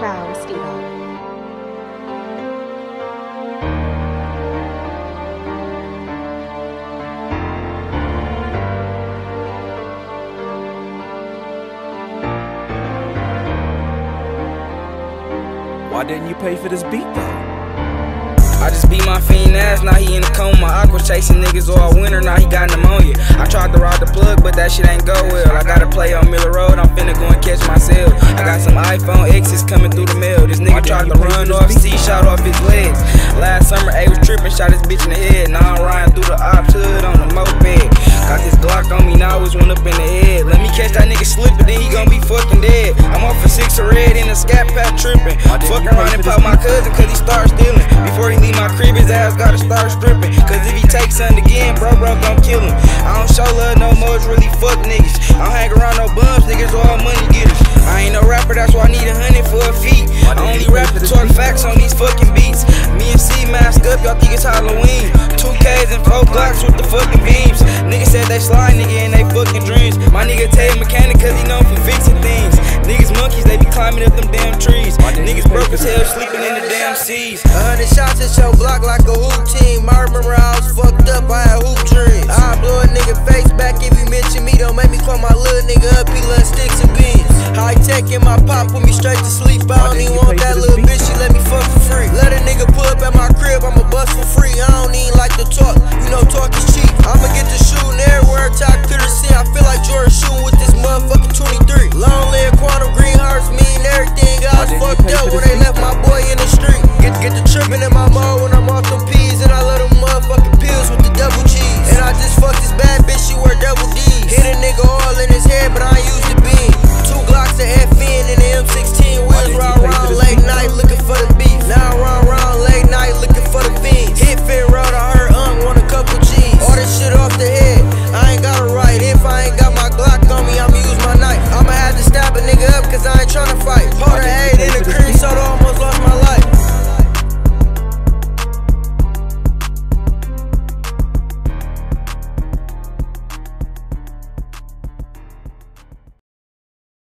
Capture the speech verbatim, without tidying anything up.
travestida. Why didn't you pay for this beat though? I just beat my fiend ass, now he in the coma. Aqua chasing niggas all winter, now he got pneumonia. I tried to rob the plug, but that shit ain't go well. I gotta play on Miller Road, I'm finna go and catch myself. I got some iPhone X's coming through the mail. This nigga tried to run off, C shot off his legs. Last summer, A was tripping, shot his bitch in the head. Now I'm riding through the ops hood on the moped. Got this Glock on me, now it's one up in the head. Let me catch that nigga slipping, then he gon' be fucking dead. I'm off a six of red in a scat pack tripping. Fuck around and pop my cousin cause he start stealing. Before he leave my crib, his ass gotta start stripping. Cause if he takes something again, bro, bro gon' kill him. I don't show love no more, it's really fuck niggas. I don't hang around no bums, niggas all money getters. I ain't no rapper, that's why I need a hundred for a feat. I only rap to talk facts on these fucking beats. Me and C mask up, y'all think it's Halloween. Two K's and four Glocks with the fucking beams. Niggas said they slide, nigga, in they fucking dreams. My nigga Tay mechanic cause he known for fixing things. Niggas monkeys, they be climbing up them damn trees. Niggas broke as hell, sleeping in the damn seas. A hundred shots at your block like a hoop team. I remember I was fucked up, I had hoop dreams. I blow a nigga face back if you mention me. Don't make me call my little nigga up, he love sticks and beans. High tech in my pop, put me straight to sleep. I don't even want that little bitch, she let me fuck for free. Let a nigga pull up at my crib, I'ma bust for free. I don't even like to talk, you know talk is cheap. I'ma get to shooting everywhere, top to the scene. I feel like Jordan shooting with this motherfucking twenty-three.